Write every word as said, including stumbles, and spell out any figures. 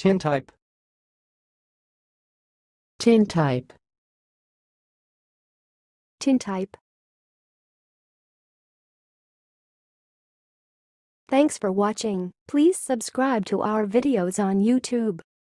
Tintype. Tintype. Tintype. Thanks for watching. Please subscribe to our videos on YouTube.